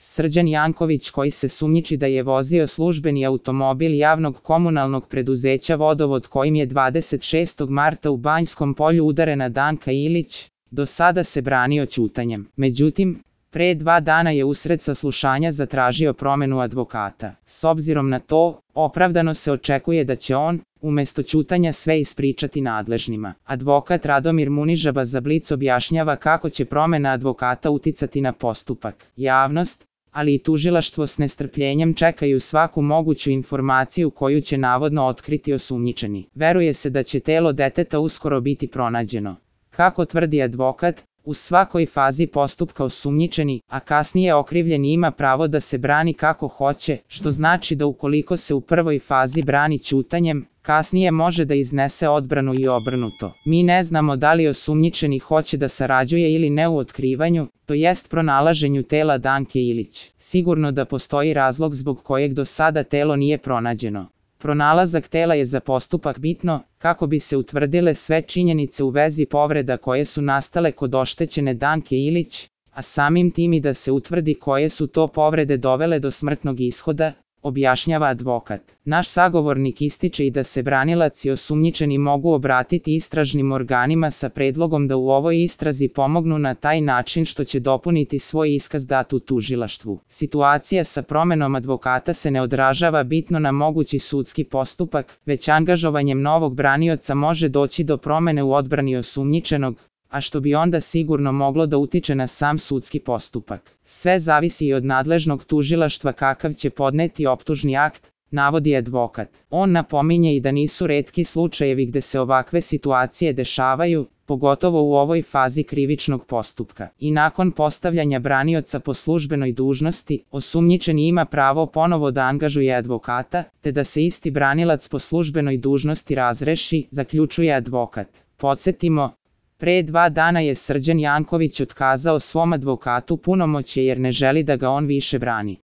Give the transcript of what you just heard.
Srđan Janković, koji se sumnjiči da je vozio službeni automobil javnog komunalnog preduzeća Vodovod kojim je 26. marta u Banjskom Polju udarena Danka Ilić, do sada se branio ćutanjem. Međutim, pre 2 dana je usred saslušanja zatražio promenu advokata. S obzirom na to, opravdano se očekuje da će on, umesto ćutanja, sve ispričati nadležnima. Advokat Radomir Munižaba za Blic objašnjava kako će promena advokata uticati na postupak. Javnost, ali i tužilaštvo s nestrpljenjem čekaju svaku moguću informaciju koju će navodno otkriti osumnjičeni. Veruje se da će telo deteta uskoro biti pronađeno. Kako tvrdi advokat, u svakoj fazi postupka osumnjičeni, a kasnije okrivljeni ima pravo da se brani kako hoće, što znači da ukoliko se u prvoj fazi brani ćutanjem, kasnije može da iznese odbranu i obrnuto. Mi ne znamo da li osumnjičeni hoće da sarađuje ili ne u otkrivanju, to jest pronalaženju tela Danke Ilić. Sigurno da postoji razlog zbog kojeg do sada telo nije pronađeno. Pronalazak tela je za postupak bitno, kako bi se utvrdile sve činjenice u vezi povreda koje su nastale kod oštećene Danke Ilić, a samim tim i da se utvrdi koje su to povrede dovele do smrtnog ishoda, objašnjava advokat. Naš sagovornik ističe i da se branilac i osumnjičeni mogu obratiti istražnim organima sa predlogom da u ovoj istrazi pomognu na taj način što će dopuniti svoj iskaz dat u tužilaštvu. Situacija sa promenom advokata se ne odražava bitno na mogući sudski postupak, već angažovanjem novog branioca može doći do promene u odbrani osumnjičenog, a što bi onda sigurno moglo da utiče na sam sudski postupak. Sve zavisi i od nadležnog tužilaštva kakav će podneti optužni akt, navodi advokat. On napominje i da nisu retki slučajevi gde se ovakve situacije dešavaju, pogotovo u ovoj fazi krivičnog postupka. I nakon postavljanja branioca po službenoj dužnosti, osumnjičeni ima pravo ponovo da angažuje advokata, te da se isti branilac po službenoj dužnosti razreši, zaključuje advokat. Podsjetimo, pre 2 dana je Srđan Janković otkazao svom advokatu punomoćje jer ne želi da ga on više brani.